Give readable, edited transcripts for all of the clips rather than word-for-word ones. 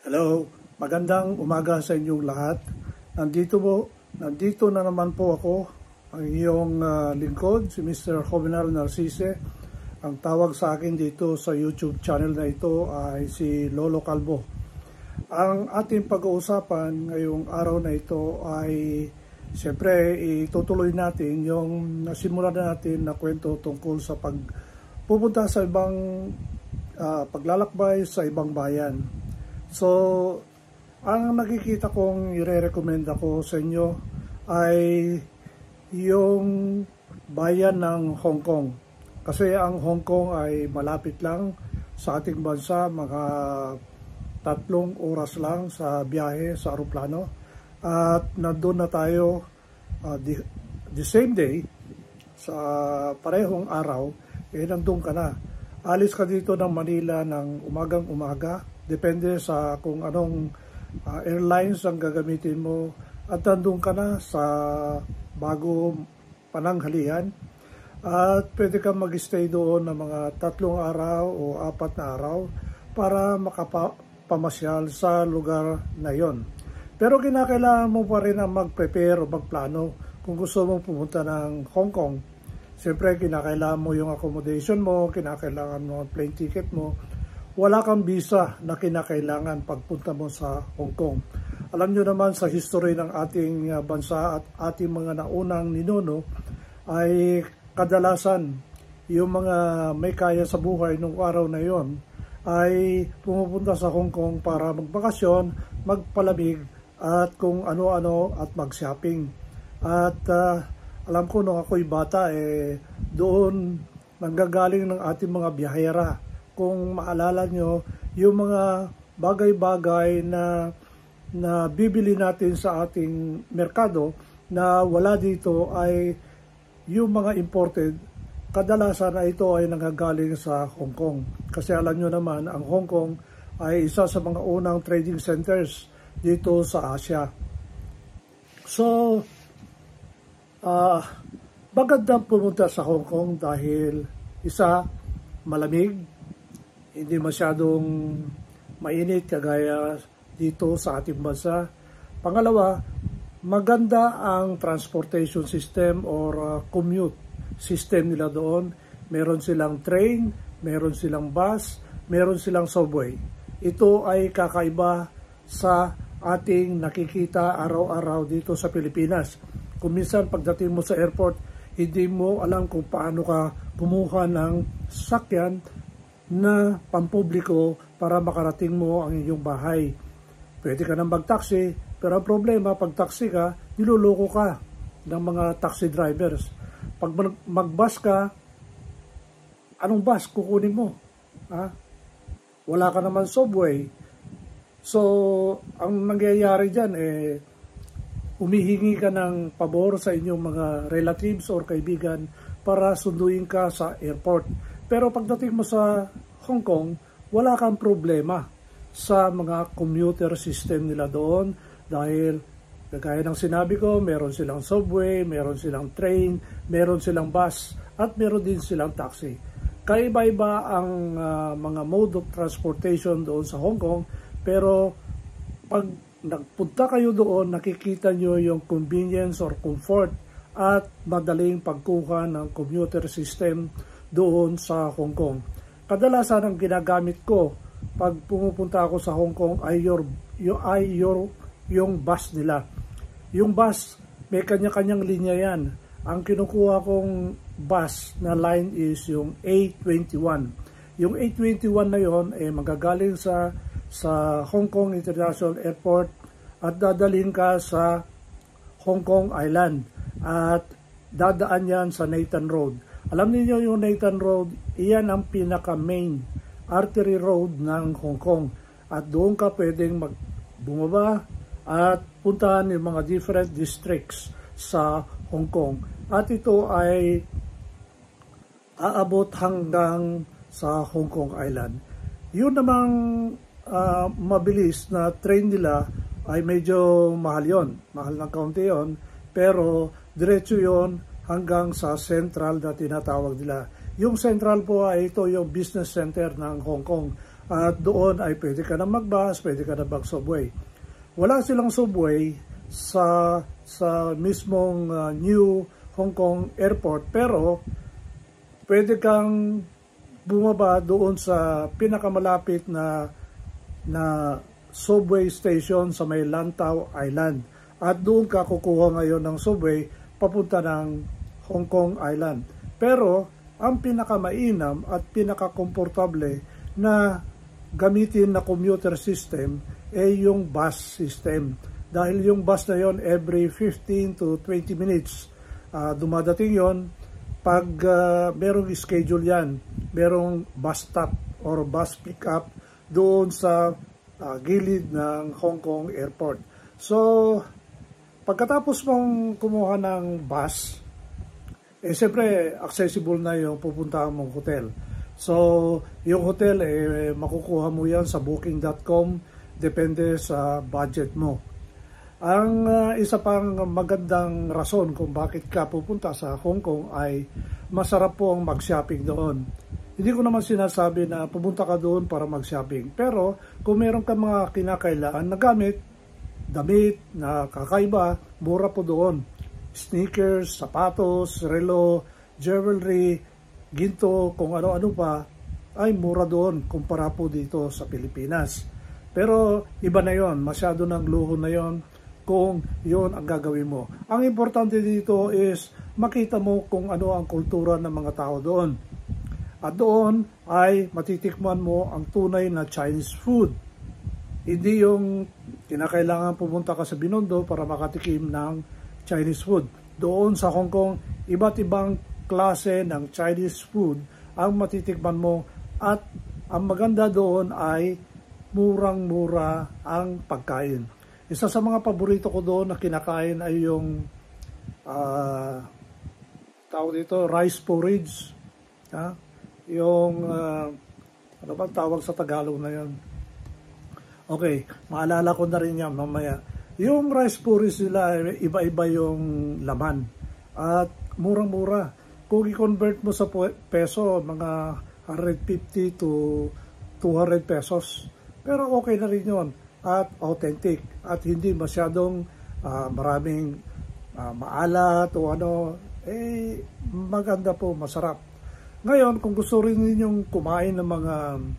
Hello, magandang umaga sa inyong lahat. Nandito na naman po ako, ang iyong lingkod, si Mr. Jovenal Narcisse. Ang tawag sa akin dito sa YouTube channel na ito ay si Lolo Calvo. Ang ating pag-uusapan ngayong araw na ito ay siyempre itutuloy natin yung nasimulan natin na kwento tungkol sa pagpupunta sa ibang paglalakbay sa ibang bayan. So, ang nakikita kong i-recommend ako sa inyo ay yung bayan ng Hong Kong. Kasi ang Hong Kong ay malapit lang sa ating bansa, mga 3 oras lang sa biyahe sa aeroplano. At nandun na tayo the same day, sa parehong araw, nandun ka na. Alis ka dito ng Manila ng umagang-umaga. Depende sa kung anong airlines ang gagamitin mo at nandun ka na sa bago pananghalian at pwede kang mag-stay doon ng mga 3 araw o 4 na araw para makapamasyal sa lugar na yon. Pero kinakailangan mo pa rin ang mag-prepare o magplano kung gusto mong pumunta ng Hong Kong. Siyempre kinakailangan mo yung accommodation mo, kinakailangan mo ang plane ticket mo. Wala kang visa na kinakailangan pagpunta mo sa Hong Kong. Alam nyo naman sa history ng ating bansa at ating mga naunang ninuno ay kadalasan yung mga may kaya sa buhay nung araw na yon ay pumupunta sa Hong Kong para magbakasyon, magpalamig at kung ano-ano at mag-shopping. At alam ko nung ako'y bata doon nanggagaling ng ating mga biyahera. Kung maalala nyo, yung mga bagay-bagay na bibili natin sa ating merkado na wala dito ay yung mga imported, kadalasan na ito ay nanggagaling sa Hong Kong. Kasi alam nyo naman, ang Hong Kong ay isa sa mga unang trading centers dito sa Asia. So, magandang pumunta sa Hong Kong dahil isa, malamig, hindi masyadong mainit kagaya dito sa ating bansa. Pangalawa, maganda ang transportation system or commute system nila doon. Meron silang train, meron silang bus, meron silang subway. Ito ay kakaiba sa ating nakikita araw-araw dito sa Pilipinas. Kung minsan pagdating mo sa airport, hindi mo alam kung paano ka kumuha ng sasakyan na pampubliko para makarating mo ang iyong bahay. Pwede ka nang mag-taxi, pero ang problema, pag taxi ka, niloloko ka ng mga taxi drivers. Pag mag-bus ka, anong bus kukunin mo? Wala ka naman subway. So, ang nangyayari dyan, humihingi ka ng pabor sa inyong mga relatives or kaibigan para sunduin ka sa airport. Pero pagdating mo sa Hong Kong, wala kang problema sa mga commuter system nila doon dahil kagaya ng sinabi ko, meron silang subway, meron silang train, meron silang bus, at meron din silang taxi. Kaiba-iba ang mga mode of transportation doon sa Hong Kong, pero pag nagpunta kayo doon, nakikita nyo yung convenience or comfort at madaling pagkuha ng commuter system doon sa Hong Kong. Kadalasan ang ginagamit ko pag pumupunta ako sa Hong Kong ay yung bus nila. Yung bus, may kanya-kanyang linya yan. Ang kinukuha kong bus na line is yung A21. Yung A21 na yon magagaling sa Hong Kong International Airport at dadalhin ka sa Hong Kong Island at dadaan yan sa Nathan Road. Alam niyo yung Nathan Road, iyan ang pinaka-main artery road ng Hong Kong. At doon ka pwedeng bumaba at puntahan yung mga different districts sa Hong Kong. At ito ay aabot hanggang sa Hong Kong Island. Yun namang mabilis na train nila ay medyo mahal yon. Mahal ng kaunti yon. Pero diretso yon hanggang sa central na tinatawag nila. Yung central po ay ito yung business center ng Hong Kong. At doon ay pwede ka na mag-bus, pwede ka na mag-subway. Wala silang subway sa mismong New Hong Kong Airport, pero pwede kang bumaba doon sa pinakamalapit na subway station sa may Lantau Island. At doon ka kukuha ngayon ng subway papunta ng Hong Kong Island. Pero ang pinakamainam at pinakakomportable na gamitin na commuter system ay yung bus system. Dahil yung bus na yon every 15 to 20 minutes dumadating yon. Pag merong schedule yan, merong bus stop or bus pick up doon sa gilid ng Hong Kong Airport. So, pagkatapos mong kumuha ng bus, siyempre accessible na yung pupuntahan mong hotel. So, yung hotel, makukuha mo yan sa booking.com, depende sa budget mo. Ang isa pang magandang rason kung bakit ka pupunta sa Hong Kong ay masarap po ang mag-shopping doon. Hindi ko naman sinasabi na pumunta ka doon para mag-shopping. Pero kung meron ka mga kinakailangan na gamit, damit na kakaiba, mura po doon. Sneakers, sapatos, relo, jewelry, ginto, kung ano-ano pa, ay mura doon kumpara po dito sa Pilipinas. Pero iba na yon, masyado ng luho na yon kung yon ang gagawin mo. Ang importante dito is makita mo kung ano ang kultura ng mga tao doon. At doon ay matitikman mo ang tunay na Chinese food. Hindi yung kinakailangan pumunta ka sa Binondo para makatikim ng Chinese food. Doon sa Hong Kong, iba't ibang klase ng Chinese food ang matitikman mo, at ang maganda doon ay murang-mura ang pagkain. Isa sa mga paborito ko doon na kinakain ay yung tawag dito, rice porridge. Yung ano ba tawag sa Tagalog na yun? Okay, maalala ko na rin yan mamaya. Yung rice porridge nila, iba-iba yung laman at murang-mura. Kung i-convert mo sa peso, mga 150 to 200 pesos. Pero okay na rin yun at authentic at hindi masyadong maraming maalat o ano, maganda po, masarap. Ngayon, kung gusto rin ninyong kumain ng mga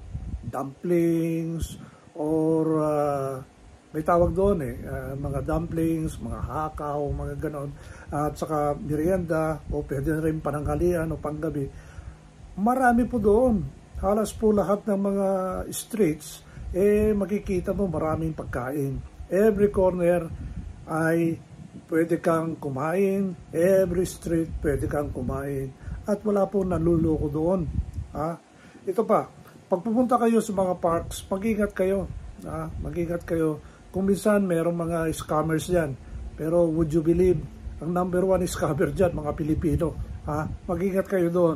dumplings or may tawag doon mga dumplings, mga hakaw, mga ganon, at saka merienda o pwede na rin pananghalian o panggabi, marami po doon. Halos po lahat ng mga streets makikita mo maraming pagkain. Every corner ay pwede kang kumain, every street pwede kang kumain, at wala po naluloko doon. Ito pa, pag pupunta kayo sa mga parks, mag-ingat kayo. Mag-ingat kayo. Kung minsan merong mga scammers dyan, pero would you believe, ang number one scammer dyan, mga Pilipino. Mag-ingat kayo doon.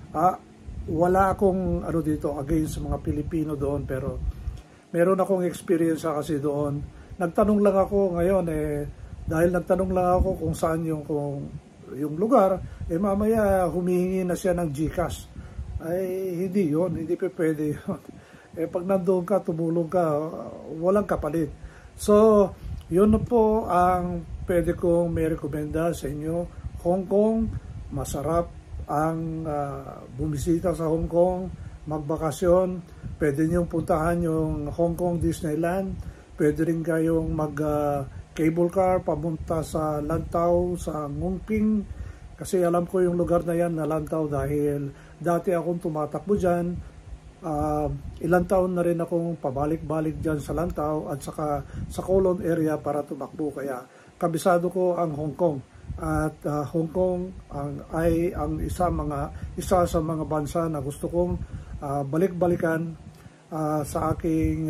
Wala akong dito against sa mga Pilipino doon, pero meron akong experience kasi doon. Nagtanong lang ako ngayon dahil nagtanong lang ako kung saan yung lugar, mamaya humihingi na siya ng GCash. Ay hindi yun, hindi pa pwede yun. Pag nandoon ka, tumulong ka, walang kapalit. So, yun na po ang pwede kong may rekomenda sa inyo. Hong Kong, masarap ang bumisita sa Hong Kong, magbakasyon. Pwede niyong puntahan yung Hong Kong Disneyland. Pwede rin kayong mag-cable car papunta sa Lantau, sa Ngung Ping. Kasi alam ko yung lugar na yan na Lantau dahil dati akong tumatakbo dyan. Ilang taon na rin akong pabalik-balik dyan sa Lantau at saka sa Kowloon area para tumakbo. Kaya kabisado ko ang Hong Kong. At Hong Kong ay ang isa sa mga bansa na gusto kong balik-balikan sa aking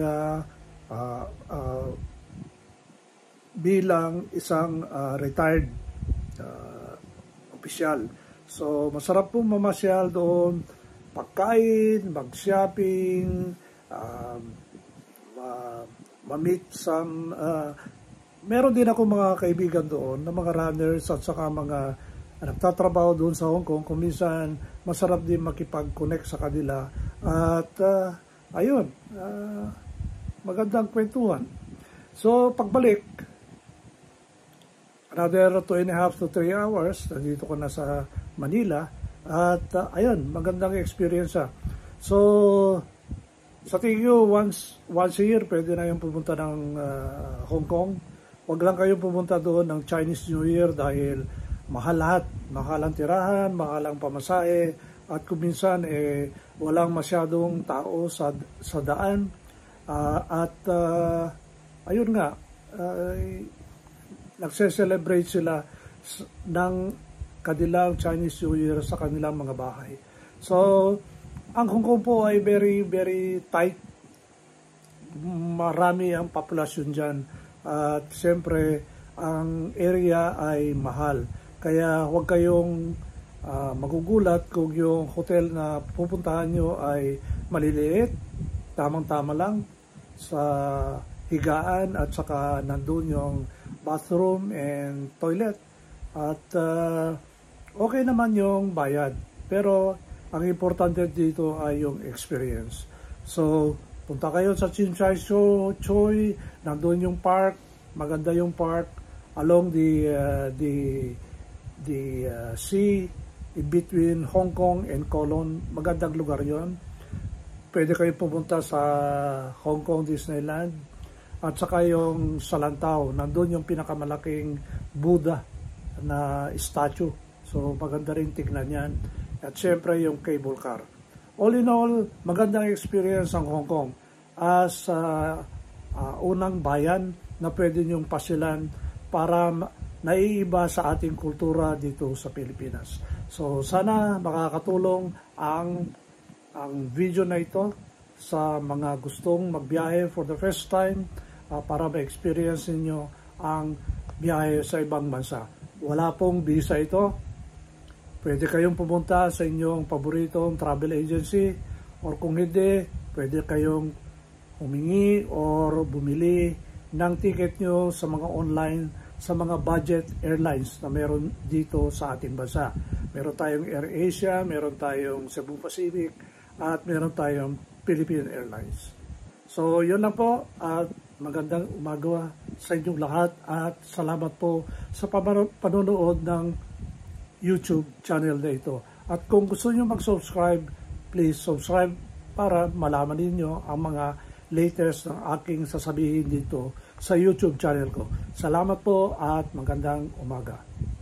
bilang isang retired opisyal. So masarap pong mamasyal doon, pagkain, mag-shopping, ma-meet some meron din ako mga kaibigan doon na mga runners at saka mga nagtatrabaho doon sa Hong Kong. Kung minsan masarap din makipag-connect sa kanila at ayun, magandang kwentuhan. So, pagbalik, another 2.5 to 3 hours, nandito ko na sa Manila, at ayun, magandang experience. So, sa tingin ko, once a year, pwede na yung pumunta ng Hong Kong. Huwag lang kayong pumunta doon ng Chinese New Year dahil mahal lahat. Mahal ang tirahan, mahal ang pamasahe, at kung minsan, walang masyadong tao sa daan. Ayun nga, nagse-celebrate sila ng kanilang Chinese New Year sa kanilang mga bahay. So, ang Hong Kong po ay very, very tight. Marami ang populasyon dyan. At siyempre, ang area ay mahal. Kaya huwag kayong magugulat kung yung hotel na pupuntahan nyo ay maliliit, tamang-tama lang sa higaan at saka nandun yung bathroom and toilet. At okay naman yung bayad. Pero ang importante dito ay yung experience. So, punta kayo sa Tsim Sha Tsui, nandun yung park, maganda yung park along the sea in between Hong Kong and Kowloon. Magandang lugar yon. Pwede kayo pumunta sa Hong Kong Disneyland at saka yung sa Lantau, nandun yung pinakamalaking Buddha na statue. So maganda rin tignan yan. At syempre yung cable car. All in all, magandang experience ang Hong Kong as unang bayan na pwede nyong pasyalan para naiiba sa ating kultura dito sa Pilipinas. So sana makakatulong ang video na ito sa mga gustong magbiyahe for the first time para ma-experience ninyo ang biyahe sa ibang bansa. Wala pong visa ito. Pwede kayong pumunta sa inyong paboritong travel agency or kung hindi, pwede kayong humingi or bumili ng ticket nyo sa mga online, sa mga budget airlines na meron dito sa ating bansa. Meron tayong AirAsia, meron tayong Cebu Pacific, at meron tayong Philippine Airlines. So, yun lang po at magandang umaga sa inyong lahat at salamat po sa panonood ng YouTube channel na ito. At kung gusto nyo mag-subscribe, please subscribe para malaman ninyo ang mga latest ng aking sasabihin dito sa YouTube channel ko. Salamat po at magandang umaga.